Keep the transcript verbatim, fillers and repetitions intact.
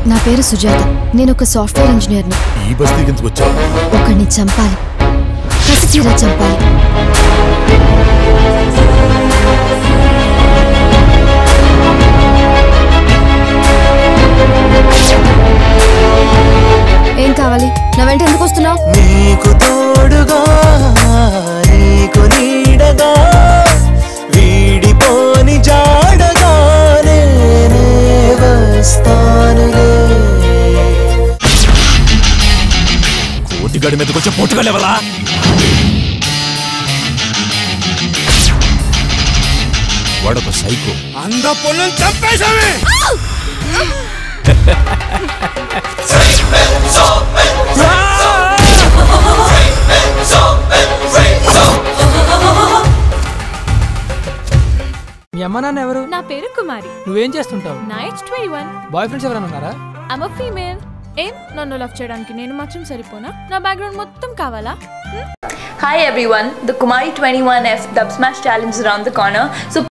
నా పేరు సుజాత. నేను ఒక సాఫ్ట్వేర్ ఇంజనీర్ని. ఈ బస్తీకి ఎందుకు వచ్చావు? ఒకరిని చంపాలి, కసి తీరా చంపాలి. ఏం కావాలి? నా వెంట ఎందుకు వస్తున్నావు? నీకు తోడుగా నీకు నీడగా వీడిపోని జాడగా నేనే వస్తానులే. కోతిగాడి మీదకి వచ్చే పోటుగాళ్ళు ఎవరా? వాడొక సైకో. అంద పొలం చంపేశామే. మీ అమ్మ నాన్న ఎవరు? నా పేరు కుమారి. నువ్వేం చేస్తుంటావు? Night twenty one. Boy friends ఎవరైనా ఉన్నారా? I'm a female. ఏం నన్ను లవ్ చేయడానికి నేను మాత్రం సరిపోనా? నా బ్యాక్గ్రౌండ్ మొత్తం కావాలా? Hi everyone, the Kumari twenty-one F Dub Smash Challenge is around the corner. So